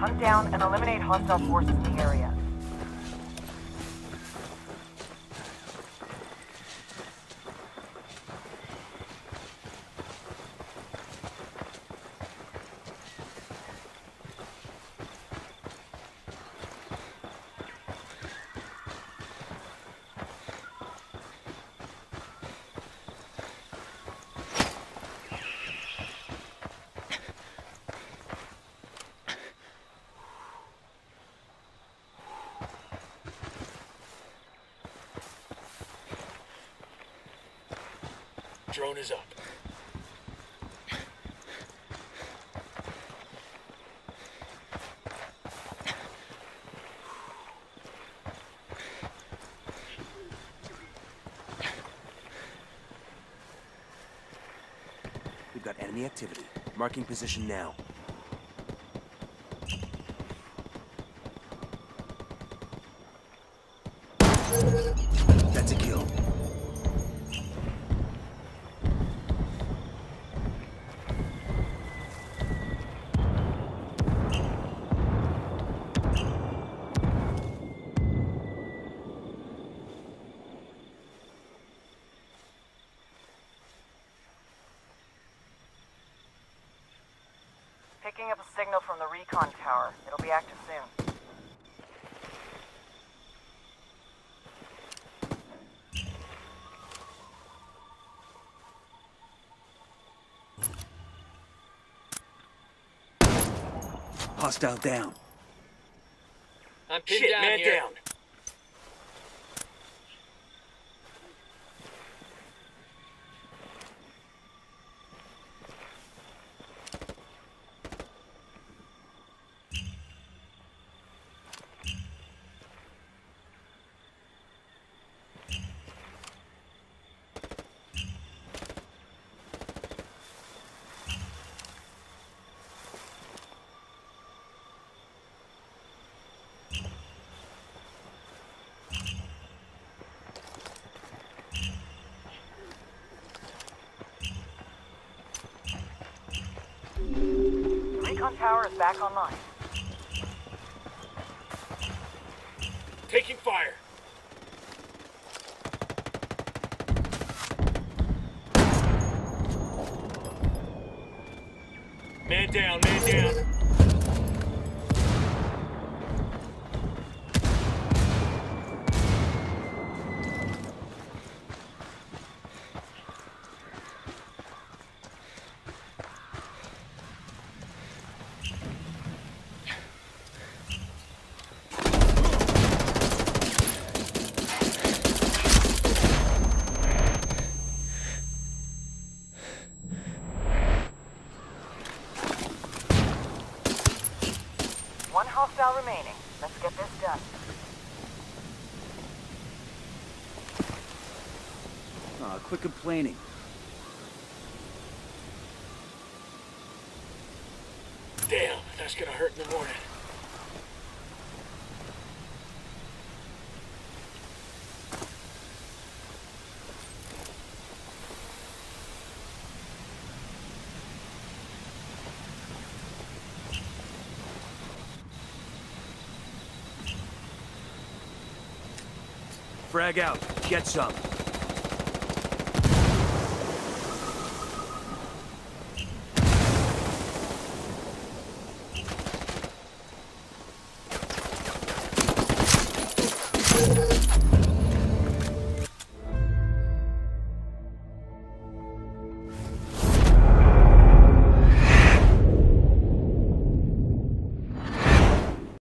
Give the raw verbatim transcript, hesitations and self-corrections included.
Hunt down and eliminate hostile forces in the area. Drone is up. We've got enemy activity. Marking position now. That's a kill. Picking up a signal from the Recon tower. It'll be active soon. Hostile down. I'm pinned Shit, down man here. down. The Recon tower is back online. Taking fire. Man down, man down. One hostile remaining. Let's get this done. Aw, quit complaining. Damn, that's gonna hurt in the morning. Frag out. Get some.